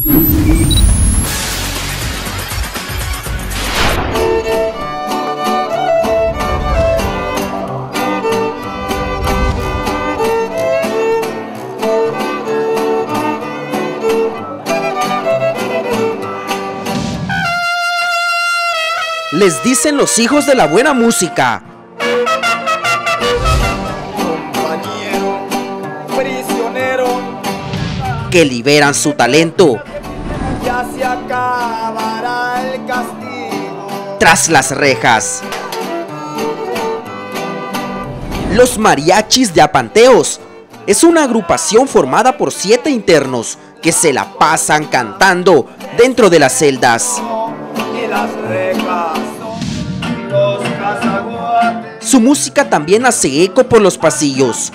Les dicen los hijos de la buena música. Compañero, prisionero, Que liberan su talento. ya se acabará el castigo. Tras las rejas. Los Mariachis de Apanteos es una agrupación formada por 7 internos que se la pasan cantando dentro de las celdas. Y las rejas son los cazaguates. Su música también hace eco por los pasillos.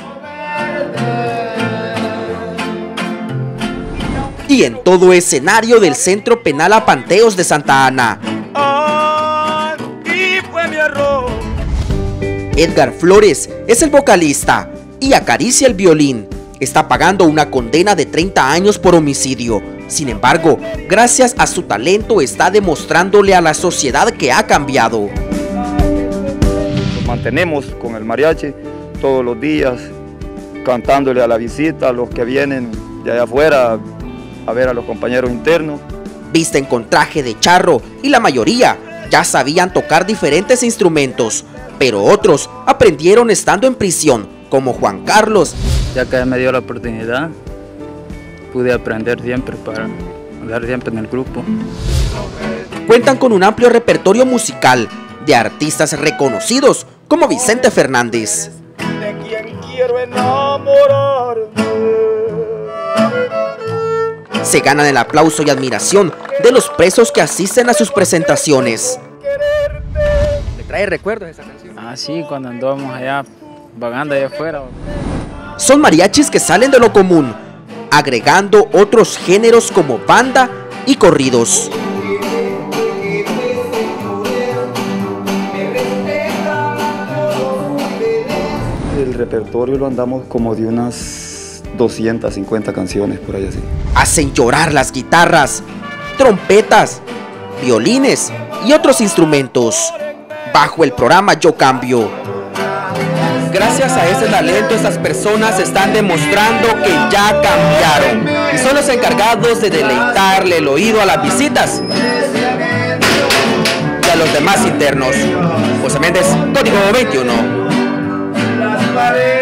Y en todo escenario del Centro Penal Apanteos de Santa Ana. Aquí fue mi error. Edgar Flores es el vocalista y acaricia el violín. Está pagando una condena de 30 años por homicidio. Sin embargo, gracias a su talento está demostrándole a la sociedad que ha cambiado. Nos mantenemos con el mariachi todos los días, cantándole a la visita, a los que vienen de allá afuera a ver a los compañeros internos. Visten con traje de charro y la mayoría ya sabían tocar diferentes instrumentos, pero otros aprendieron estando en prisión, como Juan Carlos. Ya que me dio la oportunidad, pude aprender siempre para andar siempre en el grupo. Cuentan con un amplio repertorio musical de artistas reconocidos como Vicente Fernández. De quien quiero enamorarme. Se ganan el aplauso y admiración de los presos que asisten a sus presentaciones. ¿Le trae recuerdos esa canción? Ah, sí, cuando andábamos allá vagando allá afuera. Son mariachis que salen de lo común, agregando otros géneros como banda y corridos. El repertorio lo andamos como de unas 250 canciones por ahí así. Hacen llorar las guitarras, trompetas, violines y otros instrumentos. Bajo el programa Yo Cambio. Gracias a ese talento, estas personas están demostrando que ya cambiaron y son los encargados de deleitarle el oído a las visitas y a los demás internos. José Méndez, Código 21.